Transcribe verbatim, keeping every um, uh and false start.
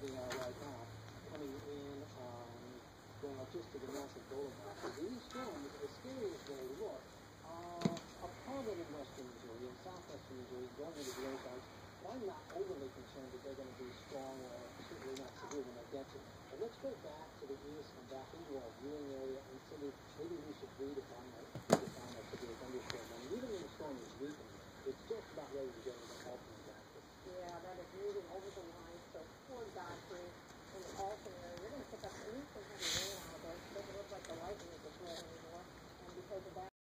we are right now, coming in, um, going up just to the north of Boulevard. So these storms, as scary as they look, are a problem in western Missouri and southwestern Missouri going into the Ozarks. But I'm not overly concerned that they're going to be strong or certainly not severe when they get to. But let's go back to the east and back into our viewing area and see if maybe we should read upon that, read upon that severe thunderstorm. And even when the storm is weak,